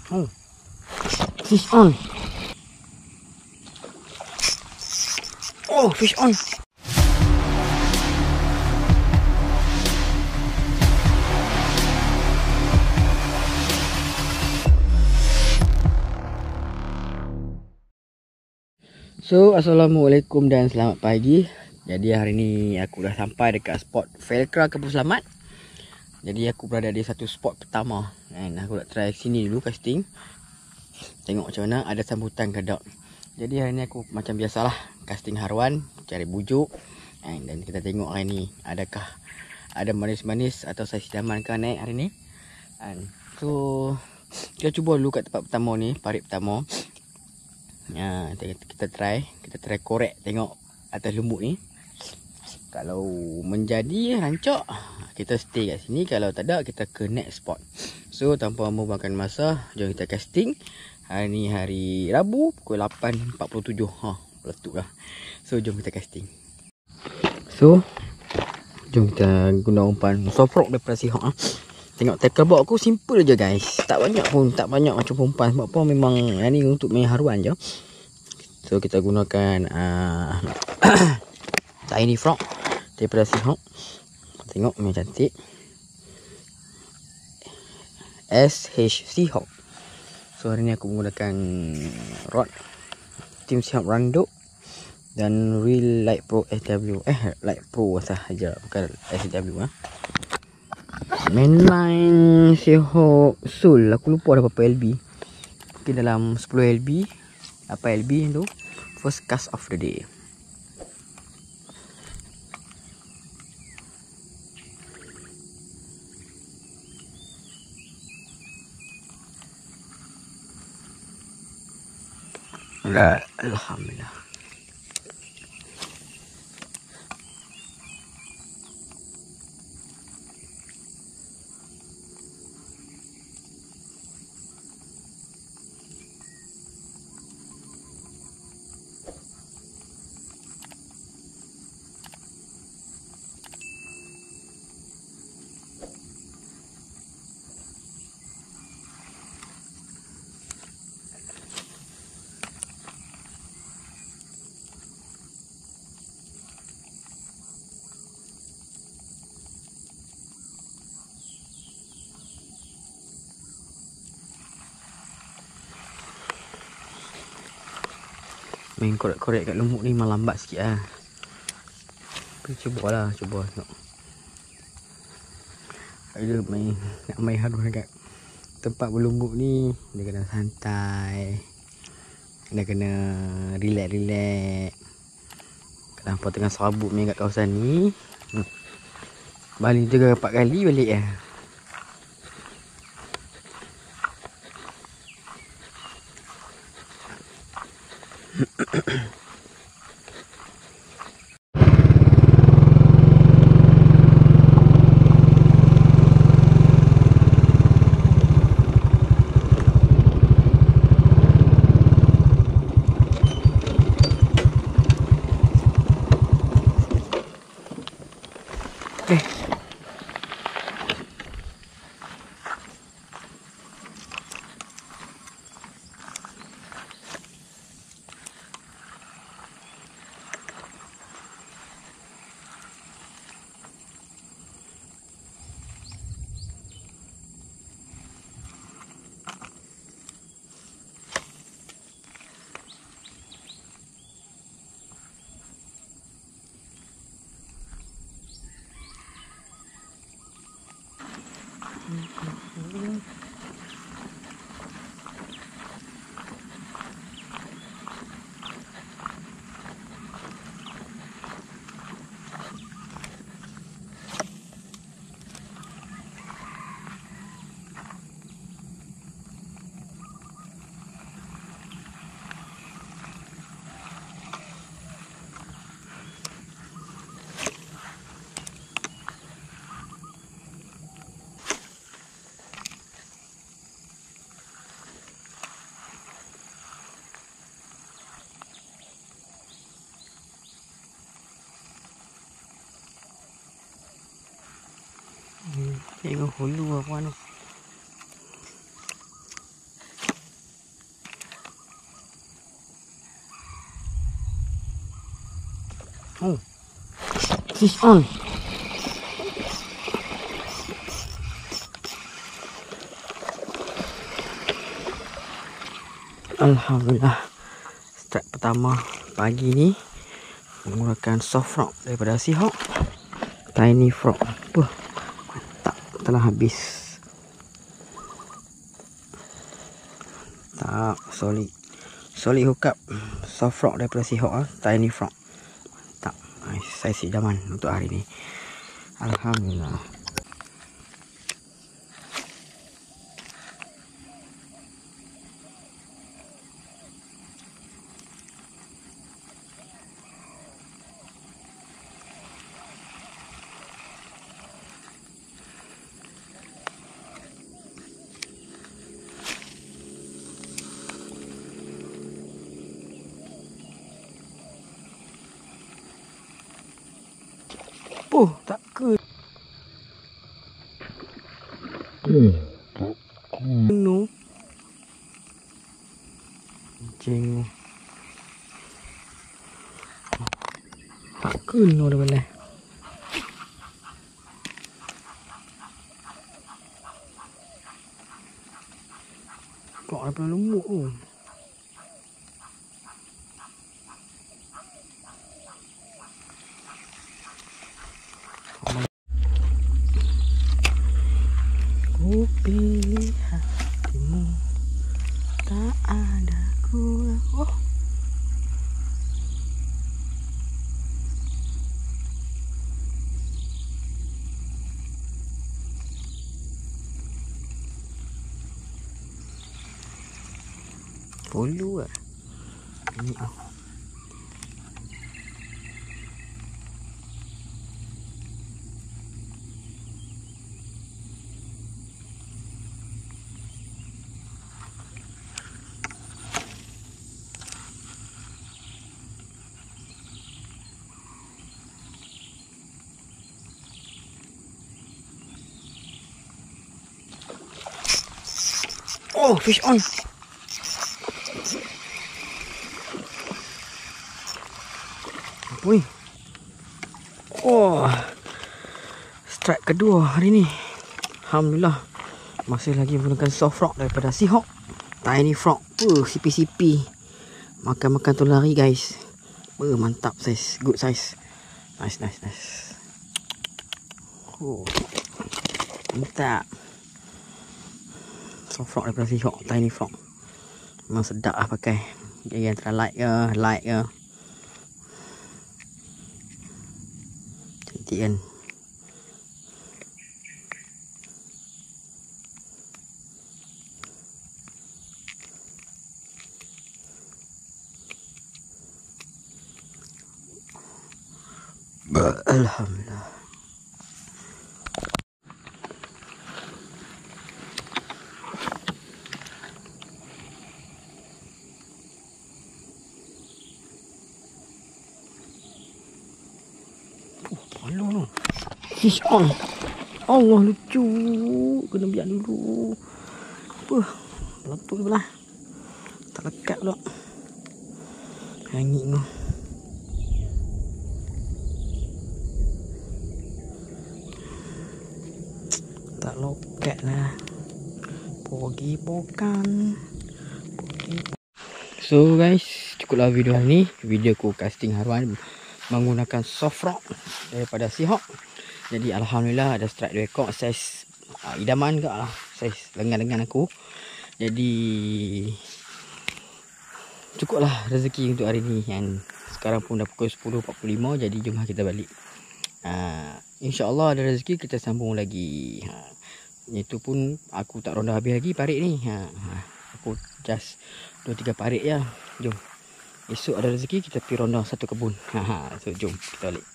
Oh, fish on. Oh, fish on. So, assalamualaikum dan selamat pagi. Jadi hari ni aku dah sampai dekat spot Velcra Kampung Selamat. Jadi aku berada di satu spot pertama. Dan aku nak try sini dulu casting. Tengok macam mana, ada sambutan ke tak. Jadi hari ni aku macam biasalah casting haruan, cari bujuk. Dan kita tengok hari ni adakah ada manis-manis atau saiz sidaman ke naik hari ni. So kita cuba dulu kat tempat pertama ni, parit pertama. Kita try korek tengok atas lumbuk ni. Kalau menjadi rancak, kita stay kat sini. Kalau tak ada, kita ke next spot. So tanpa membuangkan masa, jom kita casting. Hari ni hari Rabu pukul 8.47. Meletup lah. So jom kita casting. So jom kita guna umpan soprok daripada Seahawk. Tengok tackle box aku simple je guys. Tak banyak macam umpan. Sebab apa, memang ni untuk main haruan je. So kita gunakan Tiny Frog daripada Seahawk. Tengok memang cantik. SH Seahawk. So hari ni aku menggunakan rod Team Seahawk Rando dan Real Light Pro SW. Light Pro sahaja, bukan SW. Mainline Seahawk Soul. Aku lupa dah berapa LB. Mungkin dalam 10 LB. Apa LB tu? First cast of the day. Alhamdulillah. Main korek-korek kat lumuk ni memang lambat sikit lah. Tapi cuba tengok. Ada nak main haruan dekat tempat berlumbuk ni, dia kena santai. Dia kena relax. Kenapa tengah serabut main kat kawasan ni. Balik 3-4 kali balik lah. Tengok hulu apa ni. Oh, fish on. Alhamdulillah, strike pertama pagi ni menggunakan soft rock daripada Seahawk. Tiny frog. Tak, telah habis. Tak, solid hook up soft rock daripada Seahawk. Tiny frog. Tak, saiz idaman untuk hari ni. Alhamdulillah. Tak ke. No. Kucing. Tak ke no dah belah. Kok ada lembut tu. Ku pilih hatimu, tak ada kurang. Oh. Follow lah. Ini ah. Oh, fish on. Wih. Oh. Strike kedua hari ni. Alhamdulillah. Masih lagi menggunakan soft rock daripada Seahawk. Tiny frog. Sipi-sipi. Makan-makan tu lari guys. Mantap saiz. Good size. Nice. Oh. Mantap. Soft frog daripada Seahawk. Tiny frog. Memang sedap lah pakai. Dia antara light ke. Cantik kan. Alhamdulillah. Aduh, fish on. Allah, lucu. Kena biar dulu. Letup belah. Tak lekat pula. Hangit tu. Tak lokat lah. Pergi pokan. So guys, cukuplah video hari ni. Video ku casting haruan menggunakan soft rock daripada Seahawk. Jadi alhamdulillah ada strike record saiz idaman ke lah. Saiz lengan-lengan aku. Jadi cukuplah rezeki untuk hari ni. Yang sekarang pun dah pukul 10.45. Jadi jom kita balik. InsyaAllah ada rezeki kita sambung lagi. Itu pun aku tak ronda habis lagi parit ni. Aku just 2-3 parit je. Jom. Esok ada rezeki kita pergi ronda satu kebun. So jom kita balik.